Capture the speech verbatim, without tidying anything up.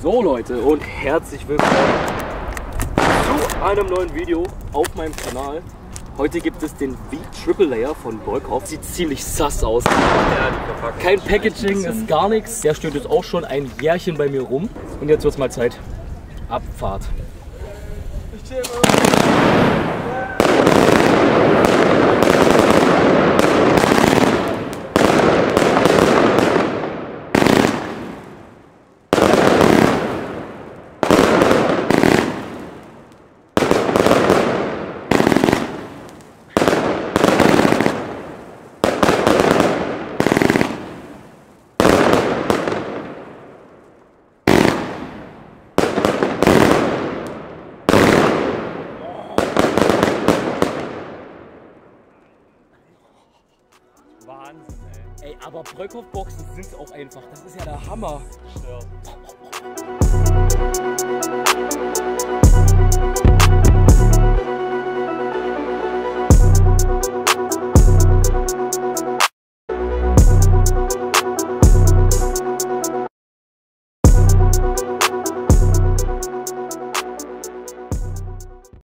So Leute und herzlich willkommen zu einem neuen Video auf meinem Kanal. Heute gibt es den V-Triple Layer von Beukhoff. Sieht ziemlich sass aus. Kein Packaging, ist gar nichts. Der steht jetzt auch schon ein Jährchen bei mir rum. Und jetzt wird es mal Zeit. Abfahrt. Wahnsinn, ey. Ey, aber Beukhoff-Boxen sind auch einfach. Das ist ja der Hammer. Stört.